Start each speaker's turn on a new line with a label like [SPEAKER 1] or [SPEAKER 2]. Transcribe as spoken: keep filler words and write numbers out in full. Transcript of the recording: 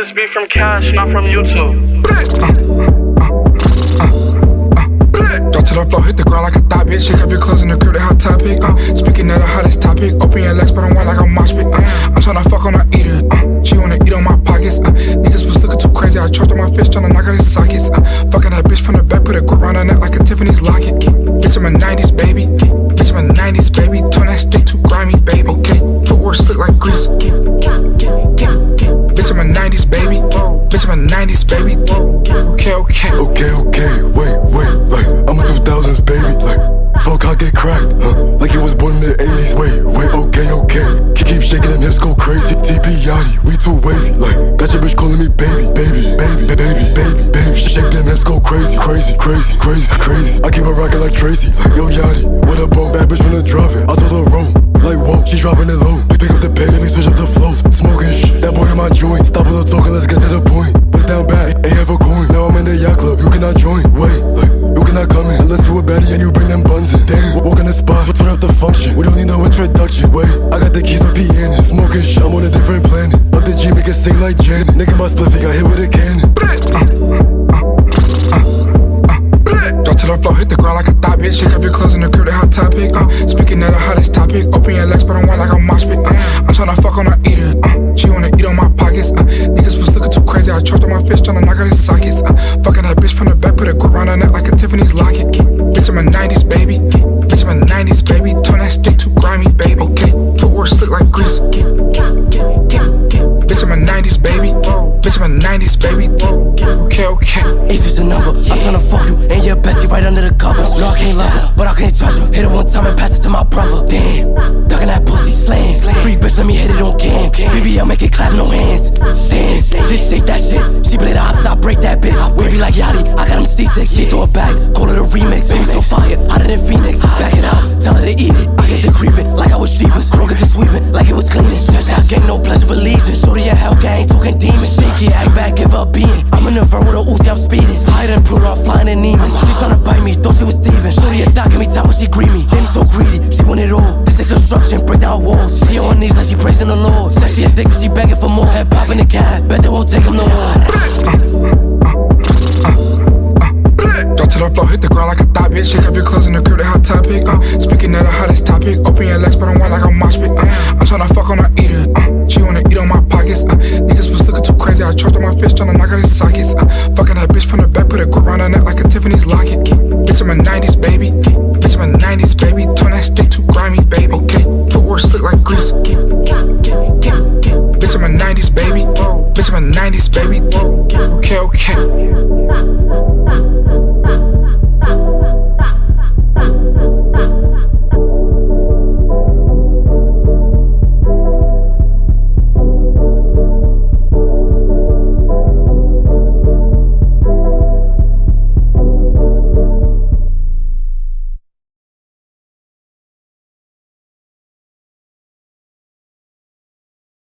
[SPEAKER 1] this beat from Cash, not from YouTube.
[SPEAKER 2] Drop to the floor, hit the ground like a thought bitch. Shake up your clothes in the crib, they hot topic. Uh, speaking of the hottest topic, open your legs, but I'm white like a mosh pit. Uh, I'm tryna fuck on her eater. Uh, she wanna eat on my pockets. Uh, niggas was looking too crazy. I choked on my fish, tryna knock out his sockets. Uh, fucking that bitch from the back, put a grip around her neck like a Tiffany's locket. Bitch, I'm a nineties baby. Bitch, I'm a nineties baby. Turn that stick to grimy, baby. Okay, footwork slick like grease. Bitch, I'm a nineties baby. Bitch, I'm a nineties baby. Okay, okay.
[SPEAKER 3] Okay, okay, wait, wait, like, I'm a two thousands baby, like, fuck, I get cracked, huh, like it was born in the eighties, wait, wait, okay, okay, keep shaking them hips, go crazy, T P Yachty, we too wavy, like, got your bitch calling me baby, baby, baby, baby, baby, baby, shake them hips, go crazy, crazy, crazy, crazy, crazy, I keep it rocking like Tracy, like, yo Yachty, what a bone, bad bitch from the drive-in, I told her roll, like whoa, she dropping it low, pick up the pay, let me switch up the flow, smoking shit, that boy in my joint, stop all the talking, let's get to the point, bust down back, ain't have a coin, now I'm in the yacht club, you cannot join, wait, like, you cannot come in, unless you a baddie and you bring them buns in, damn, walk in the spot, turn up the function, we don't need no introduction, wait, I got the keys to piano, smoking shit, I'm on a different planet, up the G, make it sing like Janet, nigga my spliffy got hit with a cannon,
[SPEAKER 2] Drop to the floor, hit the ground like a thought bitch. Shake up your clothes in the crib, they hot topic. Uh, speaking of the hottest topic, open your legs, but I'm white like a mosh pit. Uh, I'm tryna fuck on her eater. Uh, she wanna eat on my pockets. Uh, niggas was looking too crazy. I choked on my fish, tryna knock out his sockets. Uh, fucking that bitch from the back, put a grip around her neck like a Tiffany's locket. Bitch, I'm a nineties baby. Bitch, I'm a nineties baby. Turn that stick to grimy, baby. Okay, footwork slick like grease. Bitch, I'm a nineties baby. Bitch, I'm a nineties baby. Okay, okay.
[SPEAKER 4] Ace is a number, I'm tryna fuck you and your bestie right under the covers. No, I can't love her, but I can't judge her. Hit it one time and pass it to my brother. Damn, ducking that pussy slam. Free bitch, let me hit it on cam. Baby, I'll make it clap, no hands. Damn, just shake that shit. She play the opposite, I break that bitch. Wavy like Yachty, I got him seasick. She throw it back, call it a remix. Baby so fire, hotter than Phoenix. Back it out, tell her to eat it. I get the creeping like I was Jeepers. Broke it to sweeping like it was cleaning. Judge, I gang no pledge of allegiance. Shorty your hell gang, talking demons. Shake it, act back, give her a beating. I'm in the vert with a Uzi, I'm speeding. Higher than Pluto, I'm flying in Neiman. She tryna bite me, thought she was Steven. Shorty a doc, give me time when she greet me. Then she so greedy, she want it all. This is construction, break down walls. She on her knees like she praising the Lord. Said she addicted, she begging for more. Head pop in the cab, bet they won't take him no more.
[SPEAKER 2] Drop to the floor, hit the ground like a thought bitch. Shake up your clothes in the crib, they hot topic. Uh, speaking of the hottest topic, open your legs, but I'm white like a mosh pit. Uh, I'm tryna fuck on her eater. Uh, she wanna eat on my pockets. Uh, niggas was looking too crazy. I choked on my fish, tryna knock out his sockets. Uh, fucking that bitch from the back, put a grip around her neck like a Tiffany's locket. Bitch, I'm a nineties baby. Bitch, I'm a nineties baby. Turn that stick to grimy, baby. Okay, footwork slick like grease.